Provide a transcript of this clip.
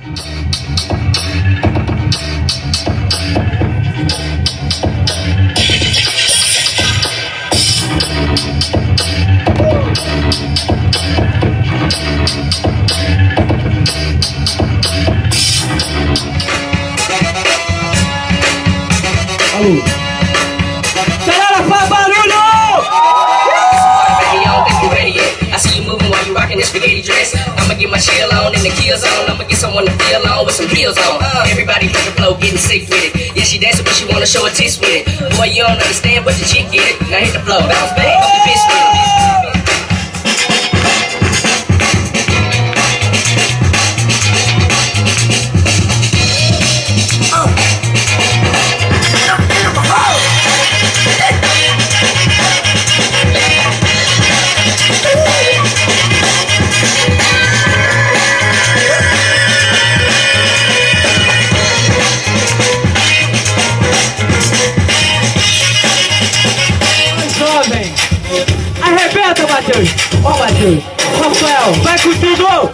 Alô. Galera, faz barulho! I see you moving while you rocking this spaghetti dress. I'ma get my chill on and the kills on. I'ma get someone to feel on with some heels on. Everybody hit the flow, getting sick with it. Yeah, she dancing, but she wanna show her tits with it. Boy, you don't understand, but the chick get it. Now hit the flow, bounce back, up the fist with it. Arrebenta, Matheus! Ó, Matheus! Rafael, vai com tudo!